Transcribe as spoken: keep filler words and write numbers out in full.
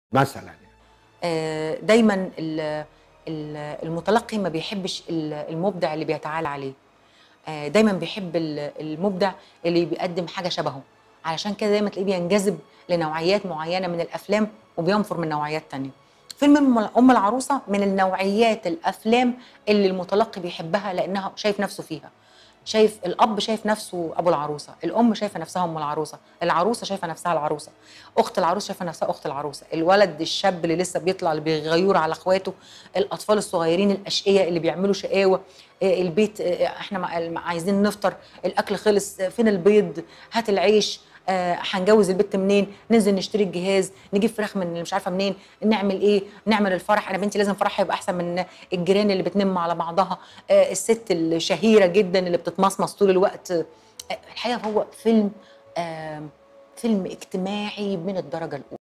مثلًا يعني. آآ دايمًا ال ال المُتلقّي ما بيحبّش ال المُبدع اللي بيتعالى عليه، آآ دايمًا بيحب ال المُبدع اللي بيقدّم حاجة شبهه، علشان كده دايمًا تلاقيه بينجذب لنوعيات معيّنة من الأفلام وبينفُر من نوعيات تانية. فيلم أم أم العروسة من النوعيات الأفلام اللي المُتلقّي بيحبها لإنها شايف نَفْسه فيها، شايف الأب شايف نَفْسه أبو العروسة، الأم شايفة نَفْسها أم العروسة، العروسة شايفة نَفْسها العروسة، أخت العروسة شايفة نَفْسها أخت العروسة، الولد الشاب اللي لسه بيطلع اللي بيغيور على أخواته، الأطفال الصغيّرين الأشقيا اللي بيعملوا شقاوة، آآ البيت آآ إحنا م ال عايزين نفطر، الأكل خلص، فين البيض، هات العيش، آآ هنجوّز البت منين، ننزل نشتري الجهاز، نجيب فراخ من مش عارفة منين، نعمل إيه، نعمل الفرح، أنا بنتي لازم فرحها يبقى أحسن من الجيران اللي بتنِم على بعضها، آآ الست الشهيرة جدًا اللي بتتمصمص طول الوقت، أ الحقيقة هو فيلم آمم فيلم اجتماعي من الدرجة الأولى.